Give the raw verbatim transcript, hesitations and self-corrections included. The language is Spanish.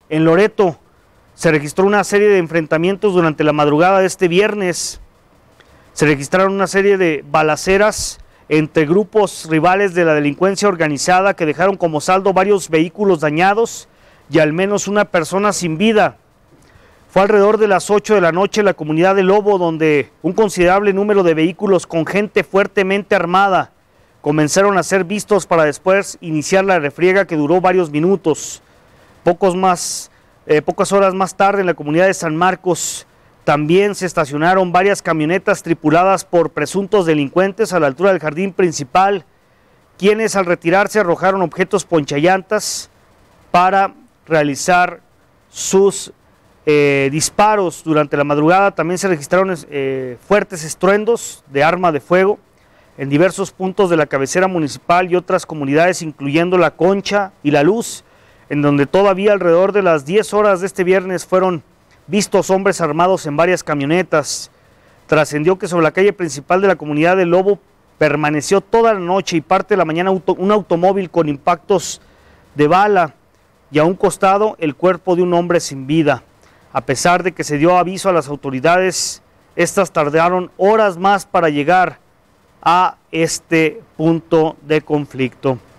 en Loreto se registró una serie de enfrentamientos durante la madrugada de este viernes. Se registraron una serie de balaceras entre grupos rivales de la delincuencia organizada que dejaron como saldo varios vehículos dañados y al menos una persona sin vida. Fue alrededor de las ocho de la noche en la comunidad de Lobo, donde un considerable número de vehículos con gente fuertemente armada comenzaron a ser vistos para después iniciar la refriega que duró varios minutos. Pocos más, eh, pocas horas más tarde, en la comunidad de San Marcos, también se estacionaron varias camionetas tripuladas por presuntos delincuentes a la altura del jardín principal, quienes al retirarse arrojaron objetos ponchallantas para realizar sus eh, disparos. Durante la madrugada también se registraron eh, fuertes estruendos de arma de fuego en diversos puntos de la cabecera municipal y otras comunidades, incluyendo La Concha y La Luz, en donde todavía alrededor de las diez horas de este viernes fueron vistos hombres armados en varias camionetas. Trascendió que sobre la calle principal de la comunidad de Lobo permaneció toda la noche y parte de la mañana auto, un automóvil con impactos de bala y a un costado el cuerpo de un hombre sin vida. A pesar de que se dio aviso a las autoridades, estas tardaron horas más para llegar a este punto de conflicto.